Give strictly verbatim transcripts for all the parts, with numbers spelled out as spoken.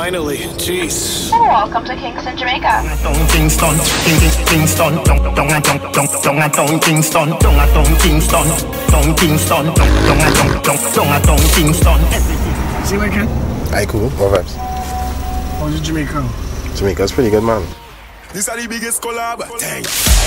Finally, jeez. Welcome to Kingston, Jamaica. Kingston, Kingston, don't don't don't don't don't don't Kingston, don't don't Kingston, don't Kingston, don't don't don't don't don't Kingston. See you again. Aye, cool. What vibes? How's it Jamaica? Jamaica's pretty good, man. This is the biggest collab. Dang.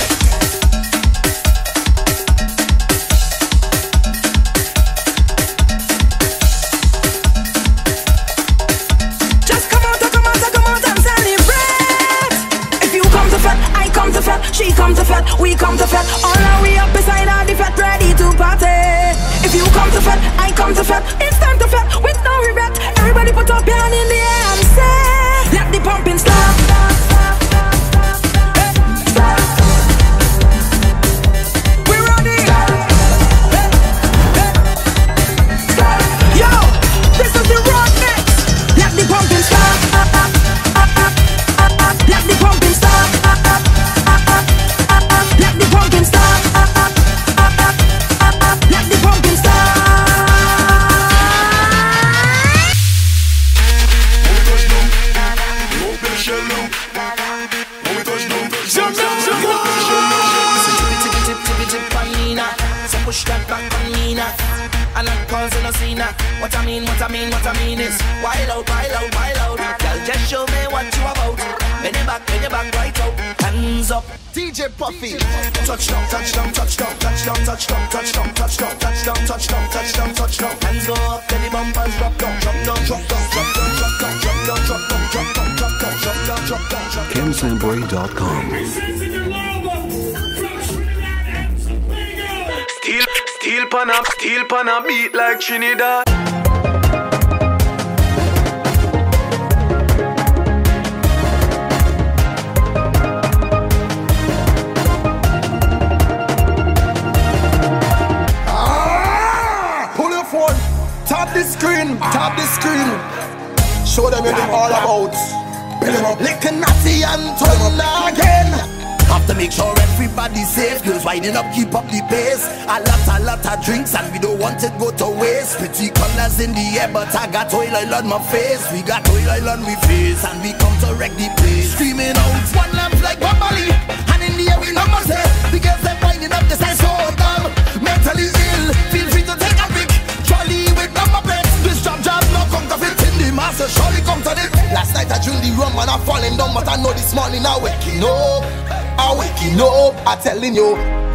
She come to fat, we come to fat. All are we up beside all the fat, ready to party. If you come to fat, I come to fat. It's time to fat, with no regret. Everybody put up your hand in the air and say, let the pumping stop. Stop. We're ready. Stop. Yo, this is the rock next. Let the pumping stop. Let the pumping stop. Let the pumpkin stop. Let the pumpkin stop. When we touch down, we open the shell down. When we touch down, jump down, jump down, open the shell down. Tippy tippy tip tippy tip on me now. So push that back on me now. And I'm causing a scene now. What I mean, what I mean, what I mean is wild out, wild out, wild out. Girl, just show me what you about. Bend your back, bend your back right out. Hands up. D J Puffy. Touchdown, touchdown, touchdown, touchdown, touchdown, touchdown, touchdown, touchdown, touchdown, touchdown, touchdown. Hands go up, then the bumpers drop down, drop down, drop down, drop down, drop down, drop down, drop down, drop down, drop down, drop down, drop down, drop down. Ken Sambury dot com. Steel, steel pan up, steel pan up, beat like Trinidad. Tap the screen, tap the screen. Show them what they're all about. Build them up, lick a natty and turn again. Have to make sure everybody's safe. Girls winding up, keep up the pace. A lot, a lot of drinks and we don't want it go to waste. Pretty colors in the air, but I got oil oil on my face. We got oil oil on we face and we come to wreck the place. Screaming out, one lamp like Bobali. And in the air we know my say. The girls they're winding up, this I so dumb. Mentally ill, feel free to take a pic. Charlie with number plates. This job job no counterfeit in the master. Surely come to this. Last night I drink the rum and I falling down, but I know this morning I waking up. I waking up, I telling you,